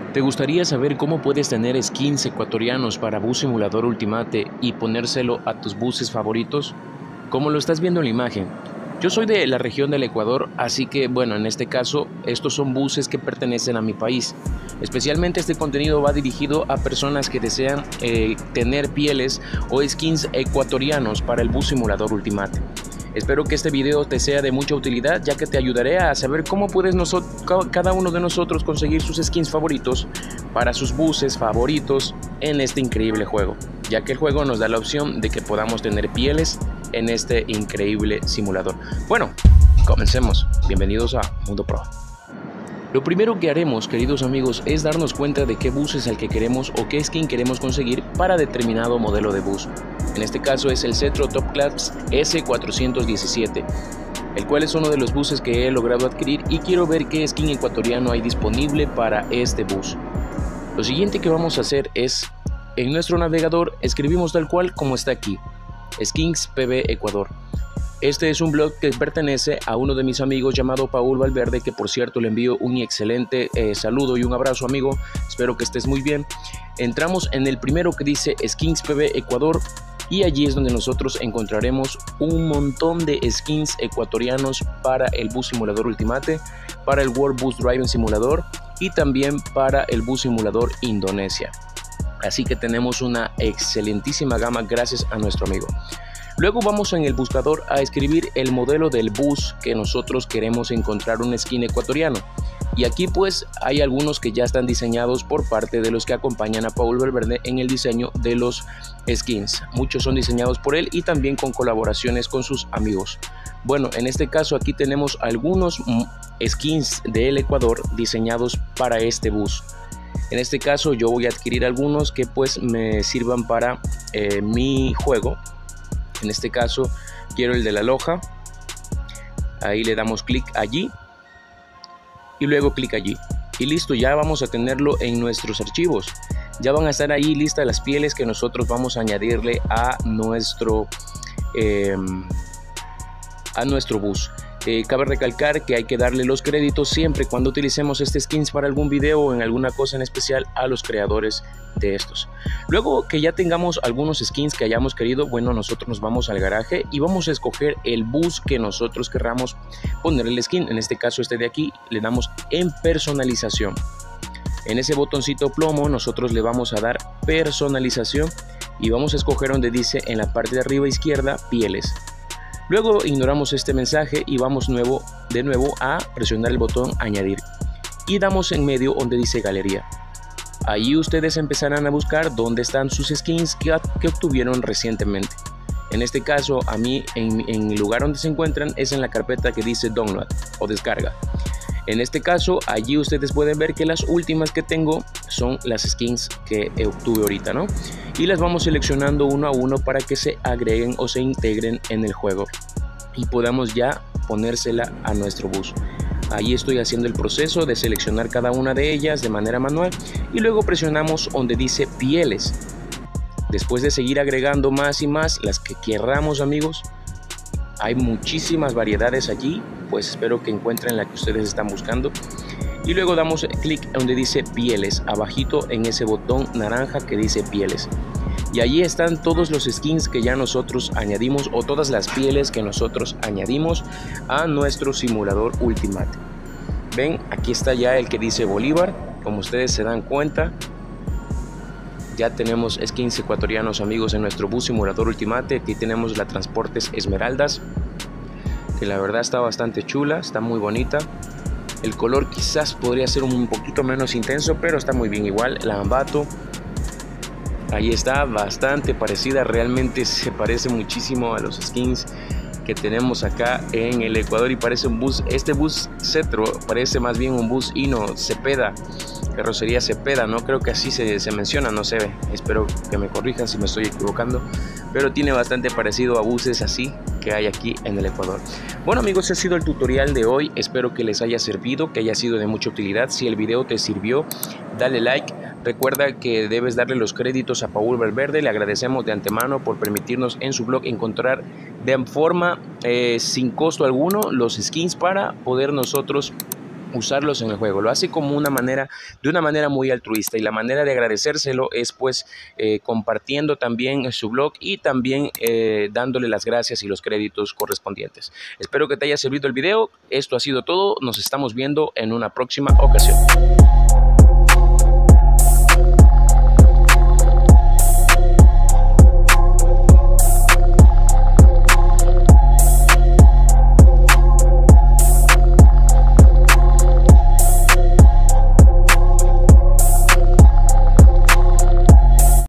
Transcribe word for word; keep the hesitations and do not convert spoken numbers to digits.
¿Te gustaría saber cómo puedes tener skins ecuatorianos para Bus Simulador Ultimate y ponérselo a tus buses favoritos? Como lo estás viendo en la imagen, yo soy de la región del Ecuador, así que bueno, en este caso, estos son buses que pertenecen a mi país. Especialmente este contenido va dirigido a personas que desean eh, tener pieles o skins ecuatorianos para el Bus Simulador Ultimate. Espero que este video te sea de mucha utilidad, ya que te ayudaré a saber cómo puedes cada uno de nosotros conseguir sus skins favoritos para sus buses favoritos en este increíble juego, ya que el juego nos da la opción de que podamos tener pieles en este increíble simulador. Bueno, comencemos. Bienvenidos a Mundo Pro. Lo primero que haremos, queridos amigos, es darnos cuenta de qué bus es el que queremos o qué skin queremos conseguir para determinado modelo de bus. En este caso es el Zetro Top Class S cuatrocientos diecisiete, el cual es uno de los buses que he logrado adquirir y quiero ver qué skin ecuatoriano hay disponible para este bus. Lo siguiente que vamos a hacer es, en nuestro navegador escribimos tal cual como está aquí, Skins P B Ecuador. Este es un blog que pertenece a uno de mis amigos llamado Paul Valverde, que por cierto le envío un excelente eh, saludo y un abrazo, amigo. Espero que estés muy bien. Entramos en el primero que dice Skins P B Ecuador y allí es donde nosotros encontraremos un montón de skins ecuatorianos para el Bus Simulador Ultimate, para el World Bus Driving Simulador y también para el Bus Simulador Indonesia. Así que tenemos una excelentísima gama gracias a nuestro amigo. Luego vamos en el buscador a escribir el modelo del bus que nosotros queremos encontrar un skin ecuatoriano. Y aquí pues hay algunos que ya están diseñados por parte de los que acompañan a Paul Valverde en el diseño de los skins. Muchos son diseñados por él y también con colaboraciones con sus amigos. Bueno, en este caso aquí tenemos algunos skins del Ecuador diseñados para este bus. En este caso yo voy a adquirir algunos que pues me sirvan para eh, mi juego. En este caso quiero el de la Loja. Ahí le damos clic allí y luego clic allí y listo, ya vamos a tenerlo en nuestros archivos. Ya van a estar ahí listas las pieles que nosotros vamos a añadirle a nuestro eh, a nuestro bus. Eh, cabe recalcar que hay que darle los créditos siempre cuando utilicemos este skins para algún video o en alguna cosa en especial a los creadores de estos. Luego que ya tengamos algunos skins que hayamos querido, bueno, nosotros nos vamos al garaje y vamos a escoger el bus que nosotros querramos ponerle el skin. En este caso este de aquí le damos en personalización. En ese botoncito plomo nosotros le vamos a dar personalización y vamos a escoger donde dice en la parte de arriba izquierda pieles. Luego ignoramos este mensaje y vamos nuevo, de nuevo a presionar el botón añadir y damos en medio donde dice galería. Ahí ustedes empezarán a buscar dónde están sus skins que, que obtuvieron recientemente. En este caso a mí en, en el lugar donde se encuentran es en la carpeta que dice download o descarga. En este caso allí ustedes pueden ver que las últimas que tengo son las skins que obtuve ahorita, ¿no? Y las vamos seleccionando uno a uno para que se agreguen o se integren en el juego y podamos ya ponérsela a nuestro bus. Ahí estoy haciendo el proceso de seleccionar cada una de ellas de manera manual y luego presionamos donde dice pieles. Después de seguir agregando más y más las que querramos, amigos, hay muchísimas variedades allí, pues espero que encuentren la que ustedes están buscando. Y luego damos clic donde dice pieles, abajito en ese botón naranja que dice pieles. Y allí están todos los skins que ya nosotros añadimos o todas las pieles que nosotros añadimos a nuestro simulador Ultimate. Ven, aquí está ya el que dice Bolívar, como ustedes se dan cuenta. Ya tenemos skins ecuatorianos, amigos, en nuestro bus simulador Ultimate. Aquí tenemos la Transportes Esmeraldas, que la verdad está bastante chula, está muy bonita. El color quizás podría ser un poquito menos intenso, pero está muy bien igual. La Ambato, ahí está, bastante parecida, realmente se parece muchísimo a los skins que tenemos acá en el Ecuador y parece un bus, este bus Zetro parece más bien un bus Hino Cepeda, carrocería Cepeda, no creo que así se, se menciona, no se ve, espero que me corrijan si me estoy equivocando, pero tiene bastante parecido a buses así que hay aquí en el Ecuador. Bueno, amigos, ese ha sido el tutorial de hoy, espero que les haya servido, que haya sido de mucha utilidad. Si el video te sirvió, dale like. Recuerda que debes darle los créditos a Paul Valverde. Le agradecemos de antemano por permitirnos en su blog encontrar de forma eh, sin costo alguno los skins para poder nosotros usarlos en el juego. Lo hace como una manera, de una manera muy altruista, y la manera de agradecérselo es pues eh, compartiendo también su blog y también eh, dándole las gracias y los créditos correspondientes. Espero que te haya servido el video. Esto ha sido todo. Nos estamos viendo en una próxima ocasión.